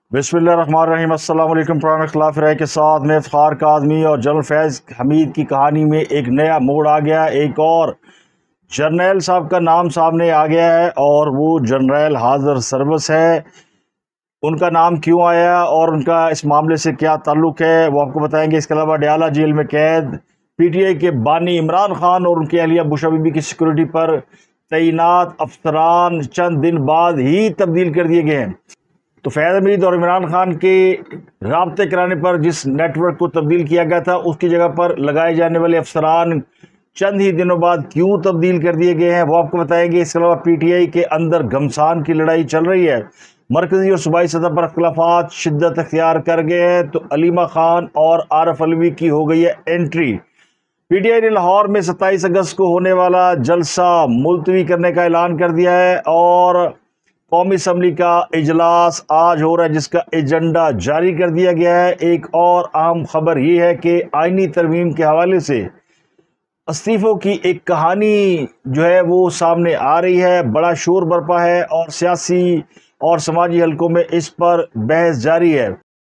बिस्मिल्लाहिर्रहमानिर्रहीम। अस्सलाम वालेकुम। पुराने खिलाफ राय के साथ में इफ्तिखार काज़मी और जनरल फैज़ हमीद की कहानी में एक नया मोड़ आ गया। एक और जर्नैल साहब का नाम सामने आ गया है और वो जनरल हाज़र सर्विस है। उनका नाम क्यों आया और उनका इस मामले से क्या ताल्लुक़ है वो आपको बताएंगे। इसके अलावा अडयाला जेल में कैद PTI के बानी इमरान खान और उनकी अहलिया बुशरा बीबी की सिक्योरिटी पर तैनात अफसरान चंद दिन बाद ही तब्दील कर दिए गए हैं। तो फैज़ हमीद और इमरान खान के राब्ते कराने पर जिस नेटवर्क को तब्दील किया गया था उसकी जगह पर लगाए जाने वाले अफसरान चंद ही दिनों बाद क्यों तब्दील कर दिए गए हैं वो आपको बताएंगे। इसके अलावा PTI के अंदर घमसान की लड़ाई चल रही है। मरकज़ी और सूबाई सतह पर अख्तिलाफ़ात शिद्दत अख्तियार कर गए हैं तो अलीमा खान और आरफ अलवी की हो गई है एंट्री। PTI ने लाहौर में 27 अगस्त को होने वाला जलसा मुलतवी करने का ऐलान कर दिया है और कौमी असम्बली का इजलास आज हो रहा है जिसका एजेंडा जारी कर दिया गया है। एक और अहम खबर ये है कि आईनी तरमीम के हवाले से इस्तीफ़ों की एक कहानी जो है वो सामने आ रही है। बड़ा शोर बरपा है और सियासी और समाजी हलकों में इस पर बहस जारी है।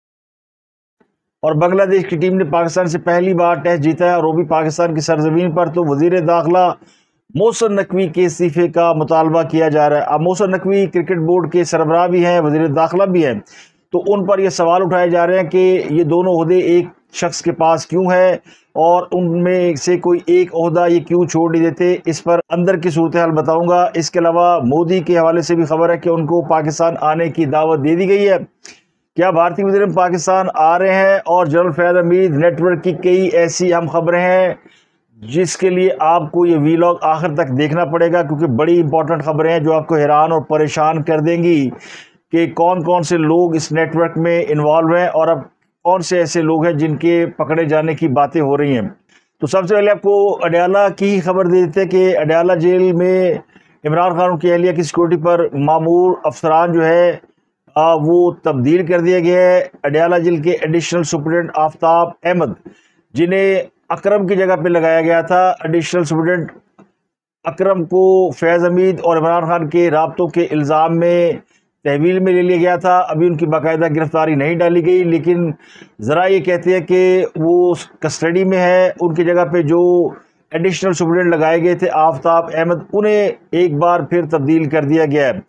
और बांग्लादेश की टीम ने पाकिस्तान से पहली बार टेस्ट जीता है और वो भी पाकिस्तान की सरजमीन पर। तो वज़ीर दाखिला मोहसिन नकवी के इस्तीफ़े का मुतालबा किया जा रहा है। अब मोहसिन नकवी क्रिकेट बोर्ड के सरबराह भी हैं, वज़ीर दाखिला भी हैं, तो उन पर यह सवाल उठाए जा रहे हैं कि ये दोनों ओहदे एक शख्स के पास क्यों है और उनमें से कोई एक ओहदा ये क्यों छोड़ नहीं देते। इस पर अंदर की सूरत हाल बताऊँगा। इसके अलावा मोदी के हवाले से भी खबर है कि उनको पाकिस्तान आने की दावत दे दी गई है। क्या भारतीय वज़ीर पाकिस्तान आ रहे हैं और जनरल फैज़ हमीद नेटवर्क की कई ऐसी अहम खबरें हैं जिसके लिए आपको ये वीलॉग आखिर तक देखना पड़ेगा क्योंकि बड़ी इंपॉर्टेंट खबरें हैं जो आपको हैरान और परेशान कर देंगी कि कौन कौन से लोग इस नेटवर्क में इन्वॉल्व हैं और अब कौन से ऐसे लोग हैं जिनके पकड़े जाने की बातें हो रही हैं। तो सबसे पहले आपको अडयाला की ही खबर दे देते हैं कि अडयाला जेल में इमरान खान की अहलिया की सिक्योरिटी पर मामूर अफसरान जो है वो तब्दील कर दिया गया है। अडयाला जेल के एडिशनल सुपरिटेंडेंट आफ्ताब अहमद जिन्हें अकरम की जगह पे लगाया गया था। एडिशनल सुपरिटेंडेंट अकरम को फैज़ हमीद और इमरान खान के राब्तों के इल्ज़ाम में तहवील में ले लिया गया था। अभी उनकी बाकायदा गिरफ्तारी नहीं डाली गई लेकिन ज़रा ये कहते हैं कि वो कस्टडी में है। उनकी जगह पे जो एडिशनल सुपरिटेंडेंट लगाए गए थे आफ्ताब अहमद उन्हें एक बार फिर तब्दील कर दिया गया है।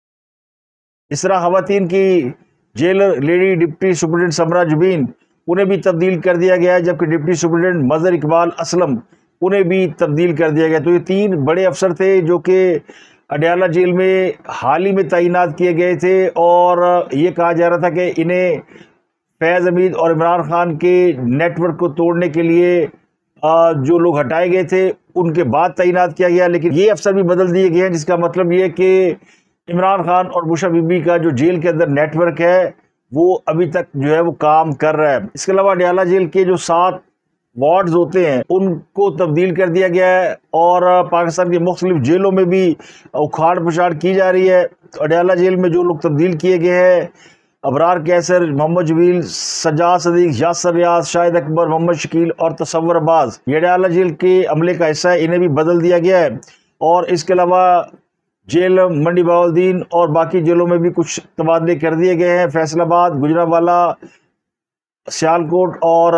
इस तरह ख़वातीन की jailer lady deputy superintendent Samra Zubin उन्हें भी तब्दील कर दिया गया है जबकि डिप्टी सुपरिटेंडेंट मज़हर इकबाल असलम उन्हें भी तब्दील कर दिया गया। तो ये तीन बड़े अफसर थे जो कि अडयाला जेल में हाल ही में तैनात किए गए थे और ये कहा जा रहा था कि इन्हें फैज़ हमीद और इमरान खान के नेटवर्क को तोड़ने के लिए जो लोग हटाए गए थे उनके बाद तैनात किया गया, लेकिन ये अफसर भी बदल दिए गए हैं जिसका मतलब ये कि इमरान खान और बुशरा बीबी का जो जेल के अंदर नेटवर्क है वो अभी तक जो है वो काम कर रहा है। इसके अलावा अडयाला जेल के जो 7 वार्ड्स होते हैं उनको तब्दील कर दिया गया है और पाकिस्तान के मुख्तलिफ जेलों में भी उखाड़ पुछाड़ की जा रही है। तो अडयाला जेल में जो लोग तब्दील किए गए हैं अबरार कैसर, मोहम्मद जमील, सज्जाद सदीक, यासर रियाज, शाहिद अकबर, मोहम्मद शकील और तसव्वुर अब्बास ये अडयाला जेल के अमले का हिस्सा है, इन्हें भी बदल दिया गया है। और इसके अलावा जेल मंडी बहाउद्दीन और बाकी जेलों में भी कुछ तबादले कर दिए गए हैं। फैसलाबाद, गुजरांवाला, सियालकोट और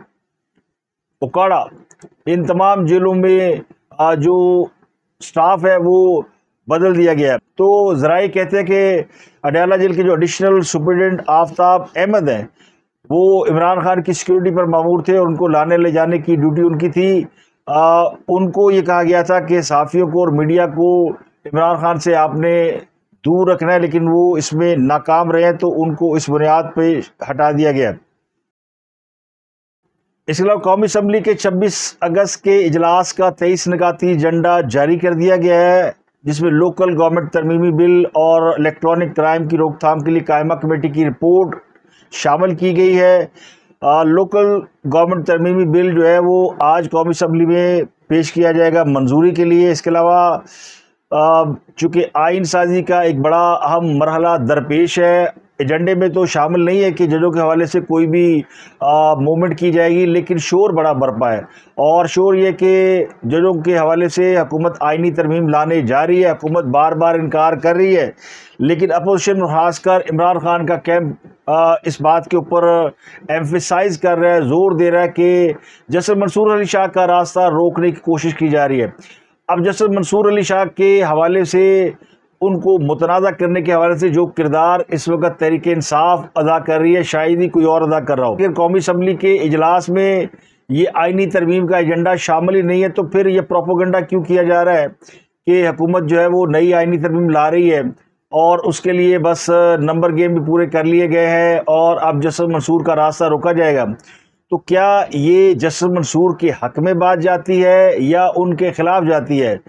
उकाड़ा इन तमाम जेलों में जो स्टाफ है वो बदल दिया गया है। तो ज़राए कहते हैं कि अडयाला जेल के जो एडिशनल सुपरिटेंडेंट आफ्ताब अहमद हैं वो इमरान खान की सिक्योरिटी पर मामूर थे और उनको लाने ले जाने की ड्यूटी उनकी थी। उनको ये कहा गया था कि सहाफ़ियों को और मीडिया को इमरान खान से आपने दूर रखना है, लेकिन वो इसमें नाकाम रहे हैं तो उनको इस बुनियाद पे हटा दिया गया। इसके अलावा कौमी असम्बली के 26 अगस्त के इजलास का 23 निकाती एजेंडा जारी कर दिया गया है जिसमें लोकल गवर्नमेंट तरमीमी बिल और इलेक्ट्रॉनिक क्राइम की रोकथाम के लिए कायमा कमेटी की रिपोर्ट शामिल की गई है। लोकल गवर्नमेंट तरमीमी बिल जो है वो आज कौमी असम्बली में पेश किया जाएगा मंजूरी के लिए। इसके अलावा चूँकि आइन साजी का एक बड़ा अहम मरहला दरपेश है, एजेंडे में तो शामिल नहीं है कि जजों के हवाले से कोई भी मूवमेंट की जाएगी, लेकिन शोर बड़ा बरपा है और शोर ये कि जजों के हवाले से हुकूमत आइनी तरमीम लाने जा रही है। हुकूमत बार बार इनकार कर रही है लेकिन अपोजिशन खासकर इमरान खान का कैंप اس بات کے اوپر ایمفیسائز کر رہا ہے، زور دے رہا ہے کہ جسٹس منصور علی شاہ کا راستہ روکنے کی کوشش کی جا رہی ہے۔ اب جسٹس منصور علی شاہ کے حوالے سے، ان کو متنازع کرنے کے حوالے سے جو کردار اس وقت تحریک انصاف ادا کر رہی ہے، شاید ہی کوئی اور ادا کر رہا ہو۔ اگر قومی اسمبلی کے اجلاس میں یہ آئینی ترمیم کا ایجنڈا شامل ہی نہیں ہے تو پھر یہ پروپیگنڈا کیوں کیا جا رہا ہے کہ حکومت جو ہے وہ نئی آئینی ترمیم لا رہی ہے اور اس کے لیے بس نمبر گیم بھی پورے کر لیے گئے ہیں اور اب جسٹس منصور کا راستہ روکا جائے گا؟ تو کیا یہ جسٹس منصور کے حق میں بات جاتی ہے یا ان کے خلاف جاتی ہے؟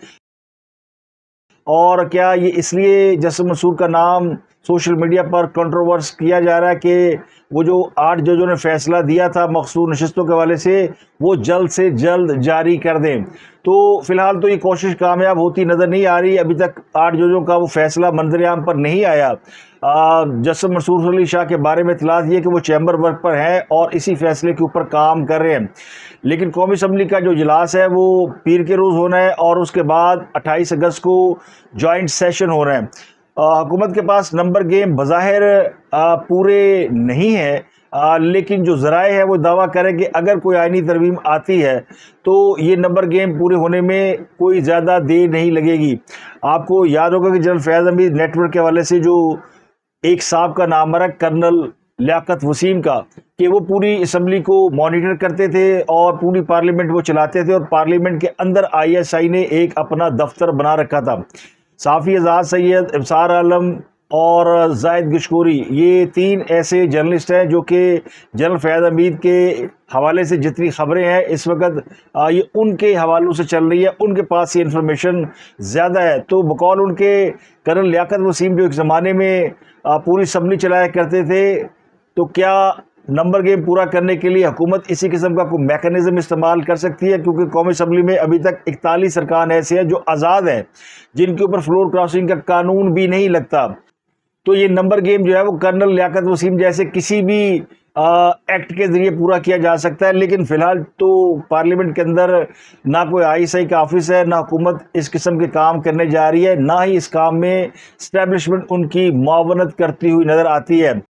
اور کیا یہ اس لیے جسٹس منصور کا نام سوشل میڈیا پر کنٹروورس کیا جا رہا ہے کہ وہ جو 8 ججوں نے فیصلہ دیا تھا مخصوص نشستوں کے حوالے سے وہ جلد سے جلد جاری کر دیں؟ تو فی الحال تو یہ کوشش کامیاب ہوتی نظر نہیں آ رہی۔ ابھی تک 8 ججوں کا وہ فیصلہ منظر عام پر نہیں آیا۔ جسٹس منصور علی شاہ کے بارے میں اطلاعات یہ کہ وہ چیمبر ورک پر ہیں اور اسی فیصلے کے اوپر کام کر رہے ہیں، لیکن قومی اسمبلی کا جو اجلاس ہے وہ پیر کے روز ہونا ہے اور اس کے بعد 28 اگست کو جوائنٹ سیشن ہو رہے ہیں۔ حکومت کے پاس نمبر گیم بظاہر پورے نہیں ہے، لیکن جو ذرائع ہے وہ دعویٰ کریں کہ اگر کوئی آئینی ترمیم آتی ہے تو یہ نمبر گیم پورے ہونے میں کوئی زیادہ دیر نہیں لگے گی۔ آپ کو یاد ہوگا کہ general Faiz Hameed network کے حوالے سے جو ایک صاحب کا نام ہے کرنل لیاقت وسیم کا، کہ وہ پوری اسمبلی کو مانیٹر کرتے تھے اور پوری پارلیمنٹ وہ چلاتے تھے، اور پارلیمنٹ کے اندر ISI نے ایک اپنا دفتر بنا رکھا تھا۔ صحافی آزاد سید، ابصار عالم اور زاہد گشکوری، یہ 3 ایسے جرنلسٹ ہیں جو کہ جنرل فیض حمید کے حوالے سے جتنی خبریں ہیں اس وقت یہ ان کے حوالوں سے چل رہی ہے، ان کے پاس یہ انفارمیشن زیادہ ہے۔ تو بقول ان کے کرنل لیاقت وسیم جو ایک زمانے میں پوری اسمبلی چلایا کرتے تھے، تو کیا نمبر گیم پورا کرنے کے لیے حکومت اسی قسم کا کوئی میکانزم استعمال کر سکتی ہے؟ کیونکہ قومی اسمبلی میں ابھی تک 41 ارکان ایسے ہیں جو آزاد ہیں، جن کے اوپر فلور کراسنگ کا قانون بھی نہیں لگتا۔ تو یہ نمبر گیم جو ہے وہ کرنل لیاقت وسیم جیسے کسی بھی ایکٹ کے ذریعے پورا کیا جا سکتا ہے، لیکن فی الحال تو پارلیمنٹ کے اندر نہ کوئی ISI کا آفس ہے، نہ حکومت اس قسم کے کام کرنے جا رہی ہے، نہ ہی اس کام میں اسٹیبلشمنٹ ان کی معاونت کرتی ہوئی نظر آتی ہے۔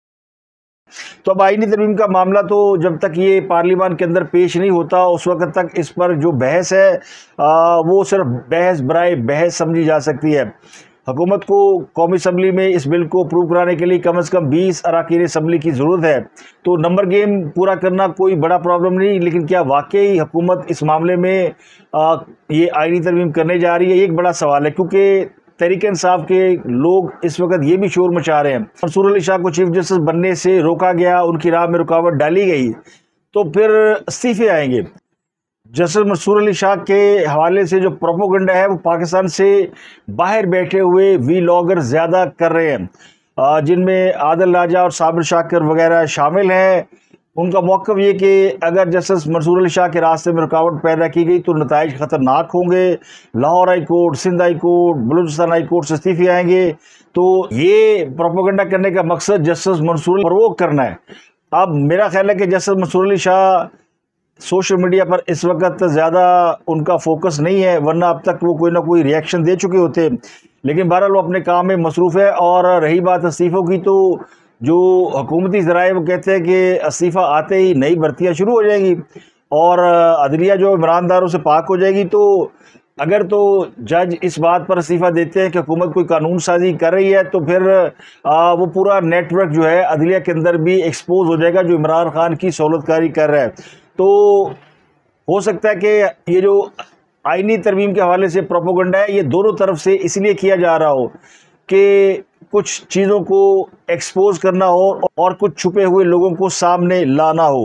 تو اب آئینی ترمیم کا معاملہ تو جب تک یہ پارلیمان کے اندر پیش نہیں ہوتا اس وقت تک اس پر جو بحث ہے وہ صرف بحث برائے بحث سمجھی جا سکتی ہے۔ حکومت کو قومی اسمبلی میں اس بل کو اپروو کرانے کے لیے کم از کم 20 اراکین اسمبلی کی ضرورت ہے، تو نمبر گیم پورا کرنا کوئی بڑا پرابلم نہیں، لیکن کیا واقعی حکومت اس معاملے میں یہ آئینی ترمیم کرنے جا رہی ہے؟ یہ ایک بڑا سوال ہے، کیونکہ تحریک انصاف کے لوگ اس وقت یہ بھی شور مچا رہے ہیں منصور علی شاہ کو چیف جسٹس بننے سے روکا گیا، ان کی راہ میں رکاوٹ ڈالی گئی، تو پھر استعفے آئیں گے۔ جسٹس منصور علی شاہ کے حوالے سے جو پروپیگنڈا ہے وہ پاکستان سے باہر بیٹھے ہوئے ویلاگر زیادہ کر رہے ہیں، جن میں عادل راجہ اور صابر شاکر وغیرہ شامل ہیں۔ ان کا موقف یہ کہ اگر جسٹس منصور علی شاہ کے راستے میں رکاوٹ پیدا کی گئی تو نتائج خطرناک ہوں گے، Lahore high court, Sindh high court, Balochistan high court سے استعفے آئیں گے۔ تو یہ پروپیگنڈا کرنے کا مقصد جسٹس منصور علی پرووک کرنا ہے۔ اب میرا خیال ہے کہ justice Mansoor Ali Shah social media پر اس وقت زیادہ ان کا فوکس نہیں ہے، ورنہ اب تک وہ کوئی نہ کوئی ریئیکشن دے چکے ہوتے، لیکن بہرحال وہ اپنے کام میں مصروف ہے۔ اور رہی بات استعفوں کی، تو جو حکومتی ذرائع وہ کہتے ہیں کہ استعفیٰ آتے ہی نئی بھرتیاں شروع ہو جائیں گی اور عدلیہ جو عمران داروں سے پاک ہو جائے گی۔ تو اگر تو جج اس بات پر استعفیٰ دیتے ہیں کہ حکومت کوئی قانون سازی کر رہی ہے، تو پھر وہ پورا نیٹ ورک جو ہے عدلیہ کے اندر بھی ایکسپوز ہو جائے گا جو عمران خان کی سہولت کاری کر رہا ہے۔ تو ہو سکتا ہے کہ یہ جو آئینی ترمیم کے حوالے سے پروپیگنڈا ہے یہ دونوں طرف سے اس لیے کیا جا رہا ہو کہ کچھ چیزوں کو ایکسپوز کرنا ہو اور کچھ چھپے ہوئے لوگوں کو سامنے لانا ہو۔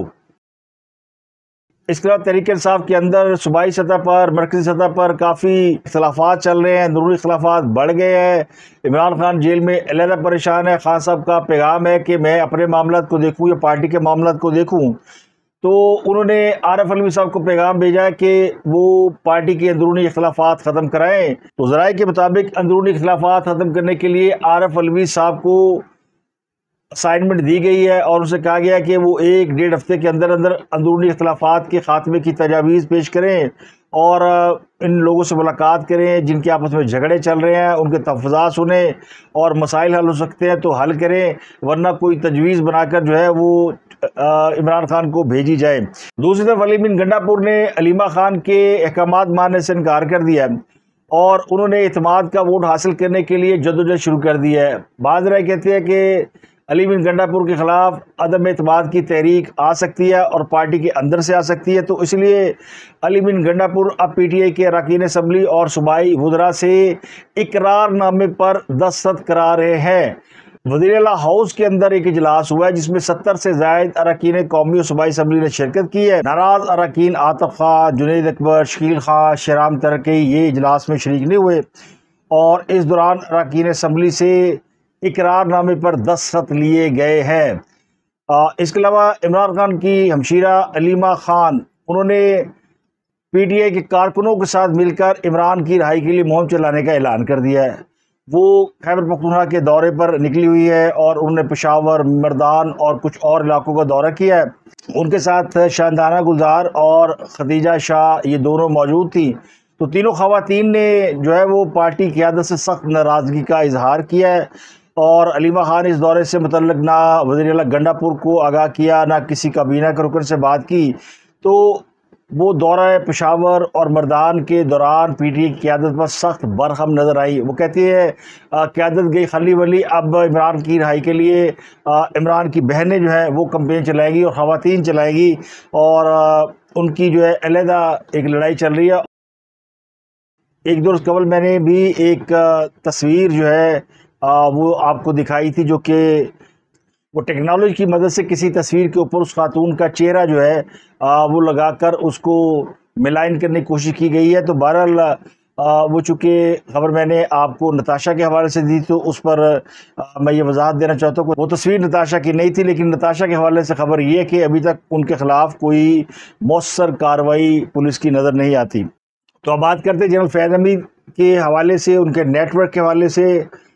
اس کے علاوہ تحریک انصاف کے اندر صوبائی سطح پر، مرکزی سطح پر کافی اختلافات چل رہے ہیں، اندرونی اختلافات بڑھ گئے ہیں۔ عمران خان جیل میں علیحدہ پریشان ہے۔ خان صاحب کا پیغام ہے کہ میں اپنے معاملات کو دیکھوں یا پارٹی کے معاملات کو دیکھوں، تو انہوں نے عارف علوی صاحب کو پیغام بھیجا ہے کہ وہ پارٹی کے اندرونی اختلافات ختم کرائیں۔ تو ذرائع کے مطابق اندرونی اختلافات ختم کرنے کے لیے عارف علوی صاحب کو اسائنمنٹ دی گئی ہے اور ان سے کہا گیا ہے کہ وہ 1-1.5 ہفتے کے اندر اندرونی اختلافات کے خاتمے کی تجاویز پیش کریں اور ان لوگوں سے ملاقات کریں جن کے آپس میں جھگڑے چل رہے ہیں، ان کے تفضات سنیں اور مسائل حل ہو سکتے ہیں تو حل کریں، ورنہ کوئی تجویز بنا کر جو ہے وہ عمران خان کو بھیجی جائے۔ دوسری طرف علی بن گنڈا پور نے علیمہ خان کے احکامات ماننے سے انکار کر دیا ہے اور انہوں نے اعتماد کا ووٹ حاصل کرنے کے لیے جدوجہد شروع کر دی ہے۔ بعض رائے کہتے ہیں کہ علی بن گنڈا پور کے خلاف عدم اعتماد کی تحریک آ سکتی ہے اور پارٹی کے اندر سے آ سکتی ہے، تو اس لیے علی بن گنڈا پور اب پی ٹی آئی کے اراکین اسمبلی اور صوبائی وزراء سے اقرار نامے پر دستخط کرا رہے ہیں۔ وزیر اعلیٰ ہاؤس کے اندر ایک اجلاس ہوا ہے جس میں 70 سے زائد اراکین قومی اور صوبائی اسمبلی نے شرکت کی ہے۔ ناراض اراکین عاطف خان، جنید اکبر، شکیل خان، شہرام ترکی یہ اجلاس میں شریک نہیں ہوئے اور اس دوران اراکین اسمبلی سے اقرار نامے پر دستخط لیے گئے ہیں۔ اس کے علاوہ عمران خان کی ہمشیرہ علیمہ خان، انہوں نے پی ٹی آئی کے کارکنوں کے ساتھ مل کر عمران کی رہائی کے لیے مہم چلانے کا اعلان کر دیا ہے۔ وہ خیبر پختونخوا کے دورے پر نکلی ہوئی ہے اور انہوں نے پشاور، مردان اور کچھ اور علاقوں کا دورہ کیا ہے۔ ان کے ساتھ شاندانہ گلزار اور خدیجہ شاہ یہ دونوں موجود تھیں، تو تینوں خواتین نے جو ہے وہ پارٹی قیادت سے سخت ناراضگی کا اظہار کیا ہے اور علیمہ خان اس دورے سے متعلق نہ وزیر اعلیٰ گنڈا پور کو آگاہ کیا، نہ کسی کابینہ کے رکن سے بات کی، تو وہ دورہ پشاور اور مردان کے دوران پی ٹی آئی کی قیادت پر سخت برہم نظر آئی۔ وہ کہتی ہے قیادت گئی خلی ولی، اب عمران کی رہائی کے لیے عمران کی بہنیں جو ہیں وہ کمپین چلائیں گی اور خواتین چلائیں گی اور ان کی جو ہے علیحدہ ایک لڑائی چل رہی ہے۔ ایک دو روز قبل میں نے بھی ایک تصویر جو ہے وہ آپ کو دکھائی تھی، جو کہ وہ ٹیکنالوجی کی مدد سے کسی تصویر کے اوپر اس خاتون کا چہرہ جو ہے وہ لگا کر اس کو ملائن کرنے کی کوشش کی گئی ہے۔ تو بہرحال وہ چونکہ خبر میں نے آپ کو نتاشا کے حوالے سے دی تو اس پر میں یہ وضاحت دینا چاہتا ہوں کہ وہ تصویر نتاشا کی نہیں تھی، لیکن نتاشا کے حوالے سے خبر یہ ہے کہ ابھی تک ان کے خلاف کوئی مؤثر کارروائی پولیس کی نظر نہیں آتی۔ تو اب بات کرتے ہیں جنرل فیض حمید کے حوالے سے، ان کے نیٹ ورک کے حوالے سے۔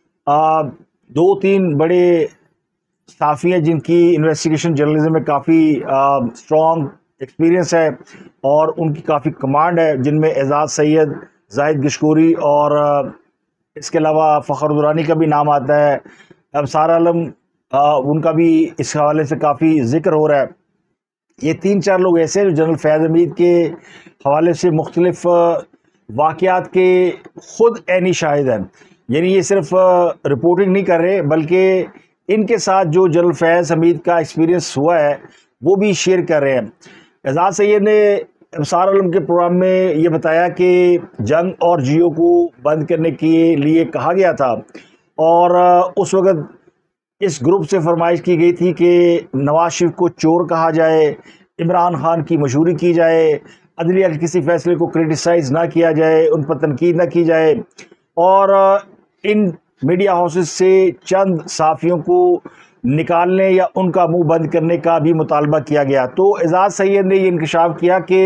دو تین بڑے صحافی ہیں جن کی انویسٹیگیشن جرنلزم میں کافی اسٹرانگ ایکسپیرینس ہے اور ان کی کافی کمانڈ ہے، جن میں اعزاز سید، زاہد گشکوری اور اس کے علاوہ فخر دورانی کا بھی نام آتا ہے، ابصار عالم ان کا بھی اس حوالے سے کافی ذکر ہو رہا ہے۔ یہ تین چار لوگ ایسے ہیں جو جنرل فیض حمید کے حوالے سے مختلف واقعات کے خود عینی شاہد ہیں، یعنی یہ صرف رپورٹنگ نہیں کر رہے بلکہ ان کے ساتھ جو جنرل فیض حمید کا ایکسپیرینس ہوا ہے وہ بھی شیئر کر رہے ہیں۔ اعزاز سید نے ابصار عالم کے پروگرام میں یہ بتایا کہ جنگ اور جیو کو بند کرنے کے لیے کہا گیا تھا اور اس وقت اس گروپ سے فرمائش کی گئی تھی کہ نواز شریف کو چور کہا جائے، عمران خان کی مشہوری کی جائے، عدلیہ کے کسی فیصلے کو کرٹیسائز نہ کیا جائے، ان پر تنقید نہ کی جائے، اور ان میڈیا ہاؤسز سے چند صحافیوں کو نکالنے یا ان کا منہ بند کرنے کا بھی مطالبہ کیا گیا۔ تو اعزاز سید نے یہ انکشاف کیا کہ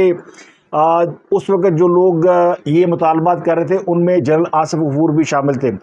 اس وقت جو لوگ یہ مطالبات کر رہے تھے ان میں جنرل آصف غفور بھی شامل تھے۔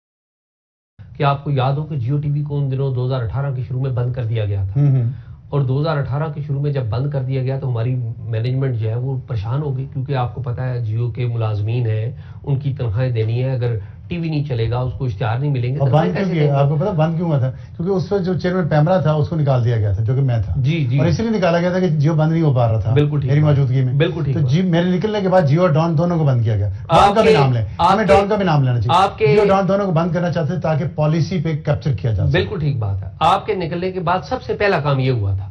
کہ آپ کو یاد ہو کہ جیو ٹی وی کو ان دنوں 2018 کے شروع میں بند کر دیا گیا تھا، اور 2018 کے شروع میں جب بند کر دیا گیا تو ہماری مینجمنٹ جو ہے وہ پریشان ہو گئی، کیونکہ آپ کو پتہ ہے جیو کے ملازمین ہیں، ان کی تنخواہیں دینی ہے، اگر ٹی وی نہیں چلے گا، اس کو اشتہار نہیں ملیں گے۔ بند کیوں کیا؟ آپ کو پتا بند کیوں ہوا تھا؟ کیونکہ اس وقت جو چیئرمین پیمرا تھا اس کو نکال دیا گیا تھا، جو کہ میں تھا، اور اسی لیے نکالا گیا تھا کہ جیو بند نہیں ہو پا رہا تھا میری موجودگی میں۔ بالکل ٹھیک۔ تو جی میرے نکلنے کے بعد جیو اور ڈان دونوں کو بند کیا گیا۔ ڈان کا بھی نام لیں، ہمیں ڈان کا بھی نام لینا چاہیے۔ جیو ڈان دونوں کو بند کرنا چاہتے تھے تاکہ پالیسی پہ کیپچر کیا جا سکے۔ بالکل ٹھیک بات ہے۔ آپ کے نکلنے کے بعد سب سے پہلا کام یہ ہوا تھا،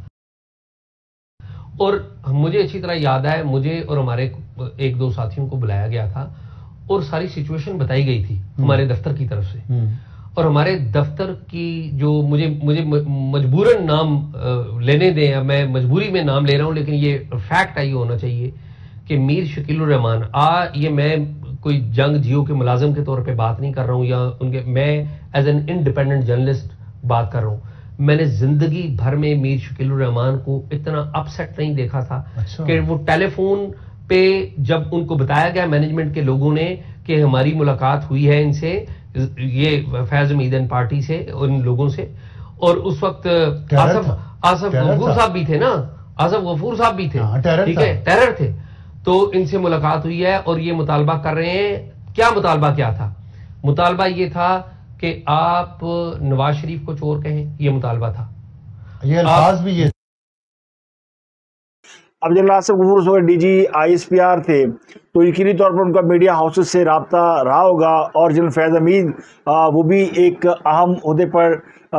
اور مجھے اچھی طرح یاد ہے، مجھے اور ہمارے ایک دو ساتھیوں کو بلایا گیا تھا اور ساری سچویشن بتائی گئی تھی ہمارے دفتر کی طرف سے، اور ہمارے دفتر کی جو مجھے مجبوراً نام لینے دیں، میں مجبوری میں نام لے رہا ہوں لیکن یہ فیکٹ ہے، یہ ہونا چاہیے کہ میر شکیل الرحمان، یہ میں کوئی جنگ جیو کے ملازم کے طور پہ بات نہیں کر رہا ہوں یا ان کے، میں ایز این انڈیپینڈنٹ جرنلسٹ بات کر رہا ہوں۔ میں نے زندگی بھر میں میر شکیل الرحمان کو اتنا اپسیٹ نہیں دیکھا تھا کہ وہ ٹیلی فون پہ جب ان کو بتایا گیا مینجمنٹ کے لوگوں نے کہ ہماری ملاقات ہوئی ہے ان سے، یہ فیض حمید پارٹی سے، ان لوگوں سے، اور اس وقت آصف غفور صاحب بھی تھے نا، آصف غفور صاحب بھی تھے، ٹھیک ہے، ٹیرر تھے، تو ان سے ملاقات ہوئی ہے اور یہ مطالبہ کر رہے ہیں. کیا مطالبہ کیا تھا؟ مطالبہ یہ تھا کہ آپ نواز شریف کو چور کہیں، یہ مطالبہ تھا. یہ الفاظ بھی یہ اب جنرل آصف غفور ڈی جی ISPR تھے تو یقینی طور پر ان کا میڈیا ہاؤسز سے رابطہ رہا ہوگا، اور جنرل فیض حمید وہ بھی ایک اہم عہدے پر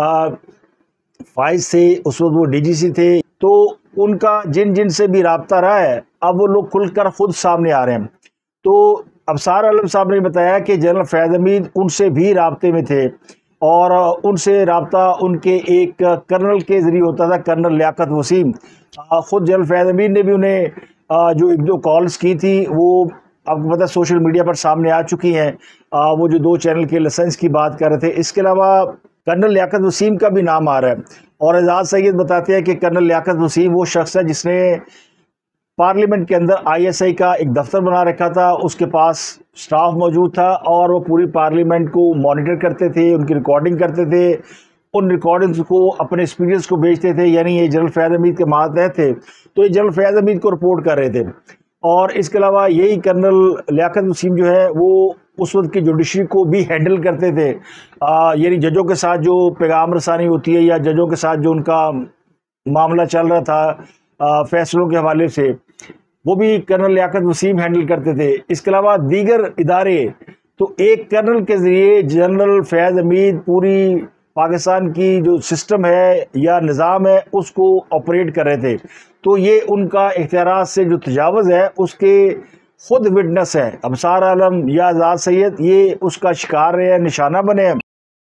فائز تھے، اس وقت وہ DGC تھے. تو ان کا جن سے بھی رابطہ رہا ہے اب وہ لوگ کھل کر خود سامنے آ رہے ہیں. تو ابصار عالم صاحب نے بتایا کہ جنرل فیض حمید ان سے بھی رابطے میں تھے، اور ان سے رابطہ ان کے ایک کرنل کے ذریعے ہوتا تھا، کرنل لیاقت وسیم. خود جنرل فیض حمید نے بھی انہیں جو 1-2 کالز کی تھی وہ آپ کو پتہ سوشل میڈیا پر سامنے آ چکی ہیں. وہ جو 2 چینل کے لائسنس کی بات کر رہے تھے. اس کے علاوہ کرنل لیاقت وسیم کا بھی نام آ رہا ہے، اور اعزاز سید بتاتے ہیں کہ کرنل لیاقت وسیم وہ شخص ہے جس نے پارلیمنٹ کے اندر ISI کا ایک دفتر بنا رکھا تھا. اس کے پاس سٹاف موجود تھا اور وہ پوری پارلیمنٹ کو مانیٹر کرتے تھے، ان کی ریکارڈنگ کرتے تھے، ان ریکارڈنگز کو اپنے ایکسپیرینس کو بھیجتے تھے. یعنی یہ جنرل فیض حمید کے ماتحت تھے، تو یہ جنرل فیض حمید کو رپورٹ کر رہے تھے. اور اس کے علاوہ یہی کرنل لیاقت وسیم جو ہے وہ اس وقت کی جوڈیشری کو بھی ہینڈل کرتے تھے. یعنی ججوں کے ساتھ جو پیغام رسانی ہوتی ہے یا ججوں کے ساتھ جو ان کا معاملہ چل رہا تھا فیصلوں کے حوالے سے، وہ بھی کرنل لیاقت وسیم ہینڈل کرتے تھے. اس کے علاوہ دیگر ادارے، تو ایک کرنل کے ذریعے جنرل فیض حمید پوری پاکستان کی جو سسٹم ہے یا نظام ہے اس کو آپریٹ کر رہے تھے. تو یہ ان کا اختیارات سے جو تجاوز ہے اس کے خود وٹنس ہے. ابصار عالم یا اعزاز سید یہ اس کا شکار رہے ہیں، نشانہ بنے ہیں.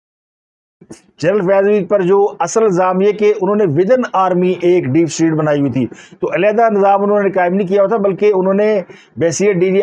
جنرل فیض حمید پر جو اصل الزام یہ کہ انہوں نے ودن آرمی ایک ڈیپ اسٹیٹ بنائی ہوئی تھی، تو علیحدہ نظام انہوں نے قائم نہیں کیا ہوا تھا، بلکہ انہوں نے بحیثیت DG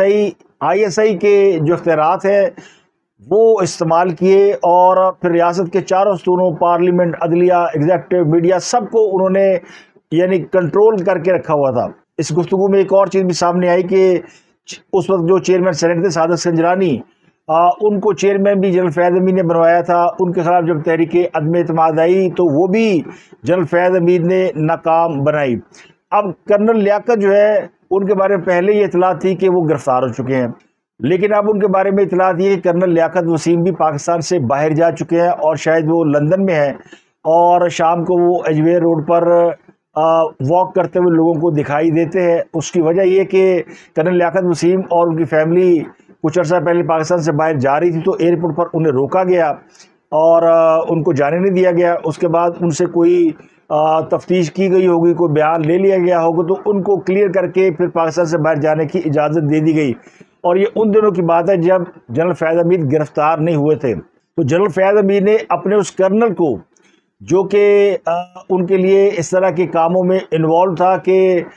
ISI کے جو اختیارات ہیں وہ استعمال کیے، اور پھر ریاست کے چاروں ستونوں پارلیمنٹ، عدلیہ، ایگزیکٹو، میڈیا سب کو انہوں نے یعنی کنٹرول کر کے رکھا ہوا تھا. اس گفتگو میں ایک اور چیز بھی سامنے آئی کہ اس وقت جو چیئرمین سینٹ تھے صادق سنجرانی، ان کو چیئرمین بھی جنرل فیض حمید نے بنوایا تھا. ان کے خلاف جب تحریک عدم اعتماد آئی تو وہ بھی جنرل فیض حمید نے ناکام بنائی. اب کرنل لیاقت جو ہے ان کے بارے میں پہلے یہ اطلاع تھی کہ وہ گرفتار ہو چکے ہیں، لیکن اب ان کے بارے میں اطلاع یہ کہ کرنل لیاقت وسیم بھی پاکستان سے باہر جا چکے ہیں، اور شاید وہ لندن میں ہیں، اور شام کو وہ ایجویر روڈ پر واک کرتے ہوئے لوگوں کو دکھائی دیتے ہیں. اس کی وجہ یہ کہ کرنل لیاقت وسیم اور ان کی فیملی کچھ عرصہ پہلے پاکستان سے باہر جا رہی تھی، تو ایئرپورٹ پر انہیں روکا گیا اور ان کو جانے نہیں دیا گیا. اس کے بعد ان سے کوئی تفتیش کی گئی ہوگی، کوئی بیان لے لیا گیا ہوگا، تو ان کو کلیئر کر کے پھر پاکستان سے باہر جانے کی اجازت دے دی گئی. اور یہ ان دنوں کی بات ہے جب جنرل فیض حمید گرفتار نہیں ہوئے تھے. تو جنرل فیض حمید نے اپنے اس کرنل کو جو کہ ان کے لیے اس طرح کے کاموں میں انوالو تھا کہ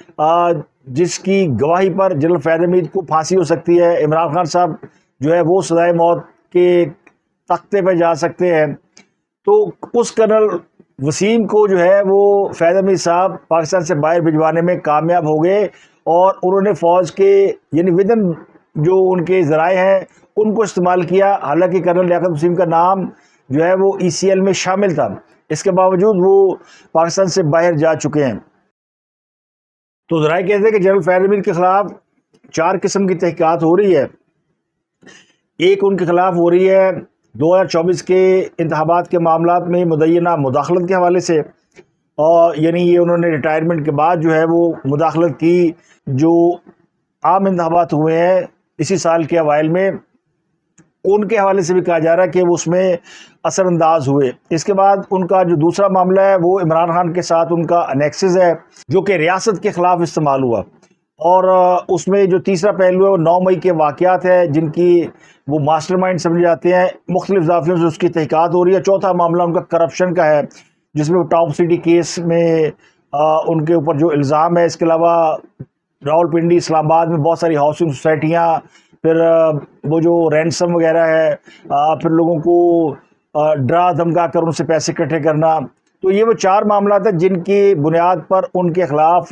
جس کی گواہی پر جنرل فیض حمید کو پھانسی ہو سکتی ہے، عمران خان صاحب جو ہے وہ سزائے موت کے تختے پہ جا سکتے ہیں، تو اس کرنل وسیم کو جو ہے وہ فیض حمید صاحب پاکستان سے باہر بھجوانے میں کامیاب ہو گئے، اور انہوں نے فوج کے یعنی ودن جو ان کے ذرائع ہیں ان کو استعمال کیا. حالانکہ کرنل لیاقت وسیم کا نام جو ہے وہ ECL میں شامل تھا، اس کے باوجود وہ پاکستان سے باہر جا چکے ہیں. تو ذرائع کہتے ہیں کہ جنرل فیض حمید کے خلاف 4 قسم کی تحقیقات ہو رہی ہے. ایک ان کے خلاف ہو رہی ہے 2024 کے انتخابات کے معاملات میں مدینہ مداخلت کے حوالے سے، اور یعنی یہ انہوں نے ریٹائرمنٹ کے بعد جو ہے وہ مداخلت کی. جو عام انتخابات ہوئے ہیں اسی سال کے اوائل میں، ان کے حوالے سے بھی کہا جا رہا ہے کہ وہ اس میں اثر انداز ہوئے. اس کے بعد ان کا جو دوسرا معاملہ ہے وہ عمران خان کے ساتھ ان کا انیکسز ہے جو کہ ریاست کے خلاف استعمال ہوا، اور اس میں جو تیسرا پہلو ہے وہ 9 مئی کے واقعات ہے جن کی وہ ماسٹر مائنڈ سمجھے جاتے ہیں. مختلف زاویوں سے اس کی تحقیقات ہو رہی ہے. چوتھا معاملہ ان کا کرپشن کا ہے جس میں وہ ٹاپ سٹی کیس میں ان کے اوپر جو الزام ہے. اس کے علاوہ راولپنڈی، اسلام آباد میں بہت ساری ہاؤسنگ سوسائٹیاں، پھر وہ جو رینسم وغیرہ ہے، پھر لوگوں کو ڈرا دھمکا کر ان سے پیسے اکٹھے کرنا. تو یہ وہ 4 معاملات ہیں جن کی بنیاد پر ان کے خلاف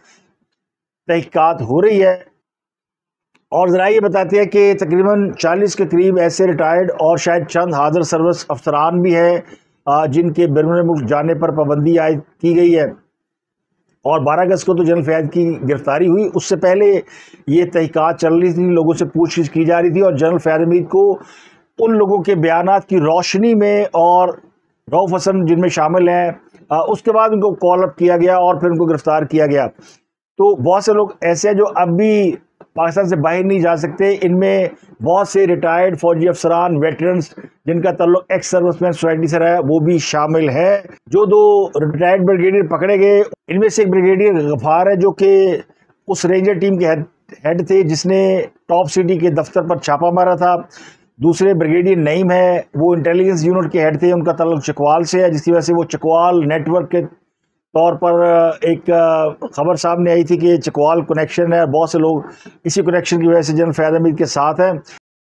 تحقیقات ہو رہی ہے. اور ذرائع یہ بتاتے ہیں کہ تقریباً 40 کے قریب ایسے ریٹائرڈ اور شاید چند حاضر سروس افسران بھی ہیں جن کے بیرون ملک جانے پر پابندی عائد کی گئی ہے. اور 12 اگست کو تو جنرل فیض کی گرفتاری ہوئی، اس سے پہلے یہ تحقیقات چل رہی تھی، لوگوں سے پوچھ گچھ کی جا رہی تھی، اور جنرل فیض حمید کو ان لوگوں کے بیانات کی روشنی میں اور رؤف حسن جن میں شامل ہیں اس کے بعد ان کو کال اپ کیا گیا اور پھر ان کو گرفتار کیا گیا۔ تو بہت سے لوگ ایسے ہیں جو اب بھی پاکستان سے باہر نہیں جا سکتے، ان میں بہت سے ریٹائرڈ فوجی افسران، ویٹرنز جن کا تعلق ایکس سروس مین سوسائٹی سے رہا ہے وہ بھی شامل ہے۔ جو 2 ریٹائرڈ بریگیڈیئر پکڑے گئے ان میں سے ایک بریگیڈیئر غفار ہے جو کہ اس رینجر ٹیم کے ہیڈ تھے جس نے ٹاپ سٹی کے دفتر پر چھاپا مارا تھا۔ دوسرے بریگیڈیئر نعیم ہے، وہ انٹیلیجنس یونٹ کے ہیڈ تھے، ان کا تعلق چکوال سے ہے، جس کی وجہ سے وہ چکوال نیٹ ورک کے طور پر ایک خبر سامنے آئی تھی کہ چکوال کنیکشن ہے، بہت سے لوگ اسی کنیکشن کی وجہ سے جنرل فیض حمید کے ساتھ ہیں۔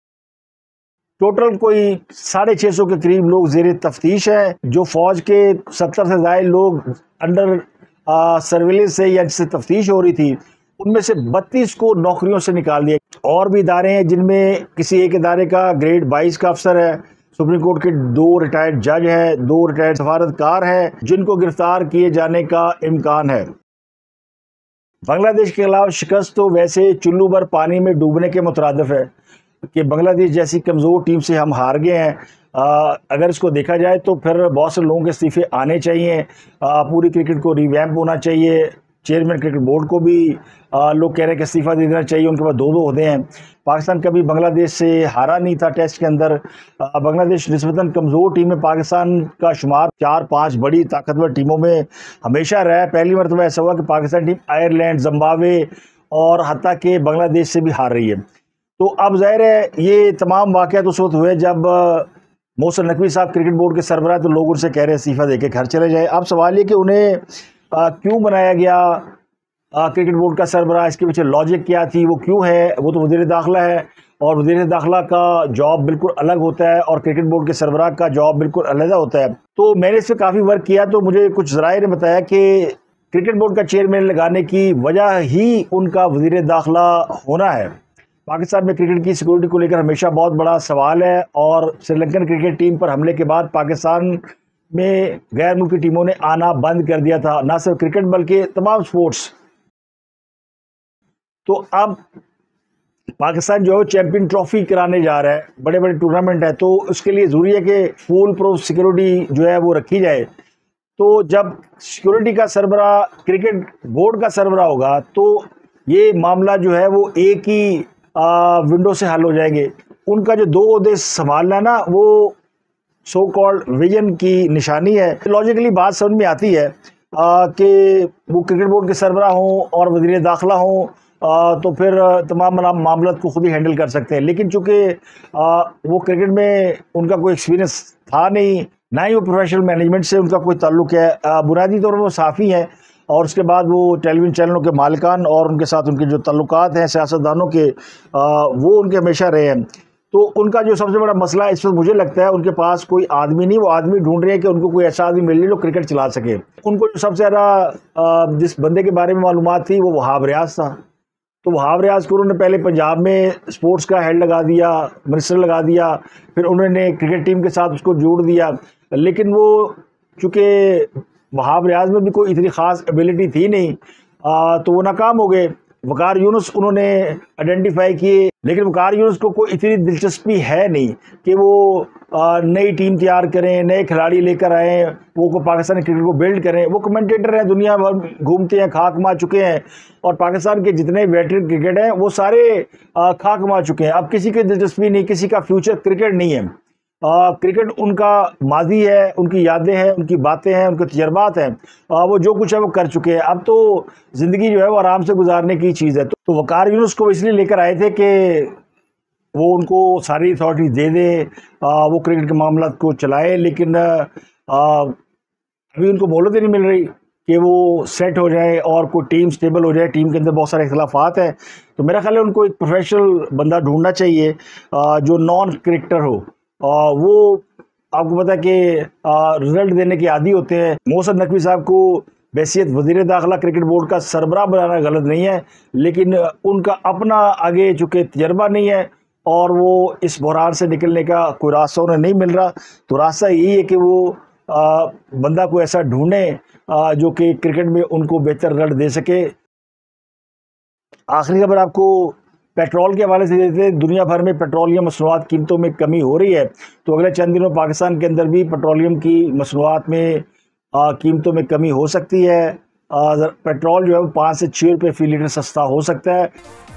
ٹوٹل کوئی 650 کے قریب لوگ زیر تفتیش ہیں، جو فوج کے 70 سے زائد لوگ انڈر سرویلنس سے یا جس سے تفتیش ہو رہی تھی، ان میں سے 32 کو نوکریوں سے نکال دیا۔ اور بھی ادارے ہیں جن میں کسی ایک ادارے کا گریڈ 22 کا افسر ہے، سپریم کورٹ کے 2 ریٹائرڈ جج ہیں، 2 ریٹائرڈ سفارتکار ہیں جن کو گرفتار کیے جانے کا امکان ہے۔ بنگلہ دیش کے خلاف شکست تو ویسے چلو بھر پانی میں ڈوبنے کے مترادف ہے کہ بنگلہ دیش جیسی کمزور ٹیم سے ہم ہار گئے ہیں۔ اگر اس کو دیکھا جائے تو پھر بہت سے لوگوں کے استعفے آنے چاہیے، پوری کرکٹ کو ریویمپ ہونا چاہیے، چیئرمین کرکٹ بورڈ کو بھی لوگ کہہ رہے ہیں کہ استعفیٰ دے دینا چاہیے، ان کے پاس 2 عہدے ہیں۔ پاکستان کبھی بنگلہ دیش سے ہارا نہیں تھا ٹیسٹ کے اندر، بنگلہ دیش نسبتاً کمزور ٹیم میں پاکستان کا شمار 4-5 بڑی طاقتور ٹیموں میں ہمیشہ رہا ہے۔ پہلی مرتبہ ایسا ہوا کہ پاکستان ٹیم آئرلینڈ، زمبابوے اور حتیٰ کہ بنگلہ دیش سے بھی ہار رہی ہے۔ تو اب ظاہر ہے یہ تمام واقعات اس وقت ہوئے جب محسن نقوی صاحب کرکٹ بورڈ کے سربراہ، تو لوگ ان سے کہہ رہے ہیں استعفیٰ دے کے گھر چلے جائیں۔ اب سوال یہ کہ انہیں کیوں بنایا گیا کرکٹ بورڈ کا سربراہ، اس کے پیچھے لاجک کیا تھی، وہ کیوں ہے؟ وہ تو وزیر داخلہ ہے، اور وزیر داخلہ کا جاب بالکل الگ ہوتا ہے اور کرکٹ بورڈ کے سربراہ کا جاب بالکل علیحدہ ہوتا ہے۔ تو میں نے اس پہ کافی ورک کیا، تو مجھے کچھ ذرائع نے بتایا کہ کرکٹ بورڈ کا چیئرمین لگانے کی وجہ ہی ان کا وزیر داخلہ ہونا ہے۔ پاکستان میں کرکٹ کی سیکورٹی کو لے کر ہمیشہ بہت بڑا سوال ہے، اور سری لنکن کرکٹ ٹیم پر حملے کے بعد پاکستان میں غیر ملکی ٹیموں نے آنا بند کر دیا تھا، نہ صرف کرکٹ بلکہ تمام سپورٹس۔ تو اب پاکستان جو ہے چیمپئن ٹرافی کرانے جا رہا ہے، بڑے بڑے ٹورنامنٹ ہے، تو اس کے لیے ضروری ہے کہ فول پروف سیکورٹی جو ہے وہ رکھی جائے۔ تو جب سیکورٹی کا سربراہ کرکٹ بورڈ کا سربراہ ہوگا تو یہ معاملہ جو ہے وہ ایک ہی ونڈو سے حل ہو جائیں گے۔ ان کا جو 2 عہدے سنبھالنا نا، وہ سو کالڈ ویژن کی نشانی ہے۔ لاجیکلی بات سمجھ میں آتی ہے کہ وہ کرکٹ بورڈ کے سربراہ ہوں اور وزیر داخلہ ہوں تو پھر تمام معاملات کو خود ہی ہینڈل کر سکتے ہیں، لیکن چونکہ وہ کرکٹ میں ان کا کوئی ایکسپیرینس تھا نہیں، نہ ہی وہ پروفیشنل مینجمنٹ سے ان کا کوئی تعلق ہے، بنیادی طور پر وہ صحافی ہیں، اور اس کے بعد وہ ٹیلی ویژن چینلوں کے مالکان اور ان کے ساتھ ان کے جو تعلقات ہیں سیاستدانوں کے، وہ ان کے ہمیشہ رہے ہیں۔ تو ان کا جو سب سے بڑا مسئلہ اس وقت مجھے لگتا ہے، ان کے پاس کوئی آدمی نہیں، وہ آدمی ڈھونڈ رہے ہیں کہ ان کو کوئی ایسا آدمی مل جائے جو کرکٹ چلا سکے۔ ان کو جو سب سے زیادہ جس بندے کے بارے میں معلومات تھی وہ وہاب ریاض تھا، تو وہاب ریاض کو انہوں نے پہلے پنجاب میں اسپورٹس کا ہیڈ لگا دیا، منسٹر لگا دیا، پھر انہوں نے کرکٹ ٹیم کے ساتھ اس کو جوڑ دیا، لیکن وہ چونکہ وہاب ریاض میں بھی کوئی اتنی خاص ایبلٹی تھی نہیں، تو وہ ناکام ہو گئے۔ وقار یونس انہوں نے آئیڈینٹیفائی کیے، لیکن وقار یونس کو کوئی اتنی دلچسپی ہے نہیں کہ وہ نئی ٹیم تیار کریں، نئے کھلاڑی لے کر آئیں، وہ پاکستانی کرکٹ کو بلڈ کریں۔ وہ کمنٹیٹر ہیں، دنیا بھر گھومتے ہیں، کھا کما چکے ہیں، اور پاکستان کے جتنے ویٹرن کرکٹ ہیں وہ سارے کھا کما چکے ہیں۔ اب کسی کی دلچسپی نہیں، کسی کا فیوچر کرکٹ نہیں ہے۔ کرکٹ ان کا ماضی ہے، ان کی یادیں ہیں، ان کی باتیں ہیں، ان کے تجربات ہیں، وہ جو کچھ ہے وہ کر چکے ہیں۔ اب تو زندگی جو ہے وہ آرام سے گزارنے کی چیز ہے۔ تو وقار یونس کو اس لیے لے کر آئے تھے کہ وہ ان کو ساری اتھارٹی دے دے، وہ کرکٹ کے معاملات کو چلائے، لیکن ابھی ان کو مہلت ہی نہیں مل رہی کہ وہ سیٹ ہو جائے اور کوئی ٹیم سٹیبل ہو جائے۔ ٹیم کے اندر بہت سارے اختلافات ہیں، تو میرا خیال ہے ان کو ایک پروفیشنل بندہ ڈھونڈنا چاہیے جو نان کرکٹر ہو۔ وہ آپ کو پتا ہے کہ رزلٹ دینے کے عادی ہوتے ہیں۔ محسن نقوی صاحب کو بحیثیت وزیر داخلہ کرکٹ بورڈ کا سربراہ بنانا غلط نہیں ہے، لیکن ان کا اپنا آگے چونکہ تجربہ نہیں ہے اور وہ اس بحران سے نکلنے کا کوئی راستہ انہیں نہیں مل رہا، تو راستہ یہی ہے کہ وہ بندہ کو ایسا ڈھونڈیں جو کہ کرکٹ میں ان کو بہتر رزلٹ دے سکے۔ آخری خبر آپ کو پیٹرول کے حوالے سے دیتے ہیں۔ دنیا بھر میں پیٹرولیم مصنوعات قیمتوں میں کمی ہو رہی ہے، تو اگلے چند دنوں پاکستان کے اندر بھی پیٹرولیم کی مصنوعات میں قیمتوں میں کمی ہو سکتی ہے۔ پیٹرول جو ہے وہ 5 سے 6 روپے فی لیٹر سستا ہو سکتا ہے۔